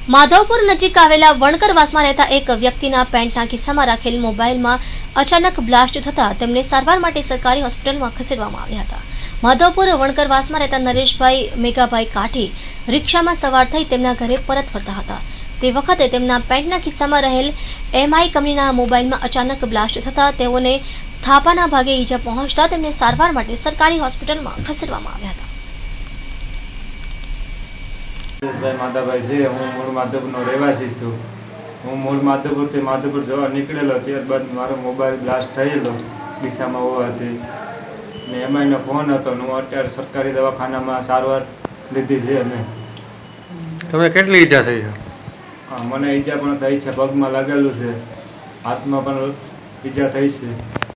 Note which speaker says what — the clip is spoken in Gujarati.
Speaker 1: માધવપુર નજીક આવેલા વણકરવાસમાં રહેતા એક વ્યક્તિના પેન્ટના ખિસ્સામાં રાખેલ મોબાઈલમાં અચાનક બ્લાસ્ટ થતા તેમને સારવાર માટે સરકારી હોસ્પિટલમાં ખસેડવામાં આવ્યા હતા. માધવપુર વણકરવાસમાં રહેતા નરેશભાઈ મેઘાભાઈ કાઠી રિક્ષામાં સવાર થઈ તેમના ઘરે પરત ફરતા હતા. તે વખતે તેમના પેન્ટના ખિસ્સામાં રહેલ એમઆઈ કંપનીના મોબાઈલમાં અચાનક બ્લાસ્ટ થતા તેઓને થાપાના ભાગે ઈજા પહોંચતા તેમને સારવાર માટે સરકારી હોસ્પિટલમાં ખસેડવામાં આવ્યા હતા.
Speaker 2: માધાભાઈ છે. હું મૂળ માધવપુરનો રહેવાસી છું. હું મૂળ માધવપુરથી માધવપુર જવા નીકળેલો. ત્યારબાદ મારો મોબાઈલ બ્લાસ્ટ થયેલો ખિસ્સામાં હોવાથી ને એમાંનો ફોન હતો. હું અત્યારે સરકારી દવાખાનામાં સારવાર લીધી છે. અને
Speaker 3: તમને કેટલી ઈજા થઈ છે?
Speaker 2: મને ઈજા પણ થઈ છે. પગમાં લાગેલું છે, હાથમાં પણ ઈજા થઈ છે.